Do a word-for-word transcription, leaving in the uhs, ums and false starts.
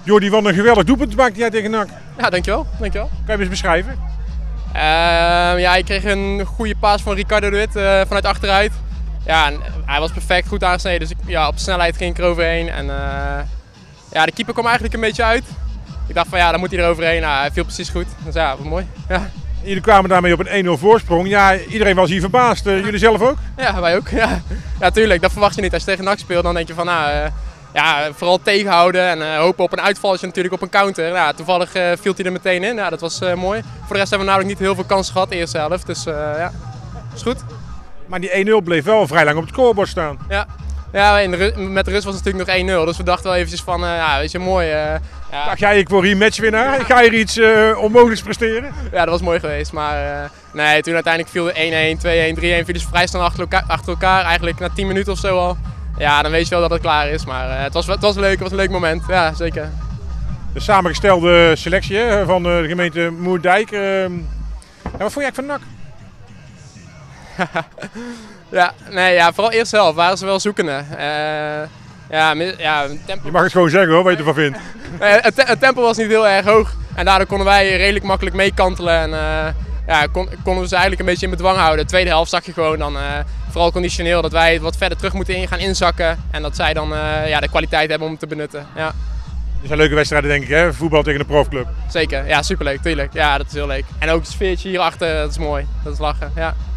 Jordi, wat een geweldig doelpunt maakte jij tegen N A C. Ja, dankjewel. dankjewel. Kan je hem eens beschrijven? Uh, ja, ik kreeg een goede paas van Ricardo de Wit uh, vanuit achteruit. Ja, en hij was perfect goed aangesneden, dus ik, ja, op snelheid ging ik eroverheen. En, uh, ja, de keeper kwam eigenlijk een beetje uit. Ik dacht van ja, dan moet hij eroverheen. Nou, hij viel precies goed. Dus ja, wat mooi. Ja. Jullie kwamen daarmee op een één nul voorsprong. Ja, iedereen was hier verbaasd. Uh, jullie zelf ook? Ja, wij ook. Ja, ja, tuurlijk. Dat verwacht je niet. Als je tegen N A C speelt, dan denk je van nou, uh, ja, vooral tegenhouden en uh, hopen op een uitvalletje natuurlijk op een counter. Ja, toevallig uh, viel hij er meteen in. Ja, dat was uh, mooi. Voor de rest hebben we namelijk niet heel veel kansen gehad de eerste helft. Dus uh, ja, is goed. Maar die één nul bleef wel vrij lang op het scorebord staan. Ja, ja in de, met de rust was het natuurlijk nog één nul. Dus we dachten wel eventjes van, uh, ja, weet je, mooi. Uh, ja. Dacht jij, ik word hier matchwinnaar? Ik ga hier iets uh, onmogelijks presteren? Ja, dat was mooi geweest. Maar uh, nee, toen uiteindelijk viel de één-één, twee-één, drie-één. Vielen ze vrij snel achter elkaar, achter elkaar. Eigenlijk na tien minuten of zo al. Ja, dan weet je wel dat het klaar is. Maar uh, het, was, het was leuk, het was een leuk moment. Ja, zeker. De samengestelde selectie hè, van de gemeente Moerdijk. Uh, ja, wat vond je eigenlijk van N A C? ja, nee, ja, vooral eerst zelf waren ze wel zoekende. Uh, ja, ja, tempo... Je mag het gewoon zeggen hoor, wat je ervan vindt. het, te het tempo was niet heel erg hoog en daardoor konden wij redelijk makkelijk meekantelen. En uh, ja, kon, konden we ze eigenlijk een beetje in bedwang houden. De tweede helft zag je gewoon dan, uh, vooral conditioneel, dat wij wat verder terug moeten in gaan inzakken. En dat zij dan uh, ja, de kwaliteit hebben om te benutten. Ja. Het zijn leuke wedstrijden denk ik hè, voetbal tegen een profclub. Zeker, ja superleuk, tuurlijk. Ja, dat is heel leuk. En ook het sfeertje hierachter, dat is mooi. Dat is lachen, ja.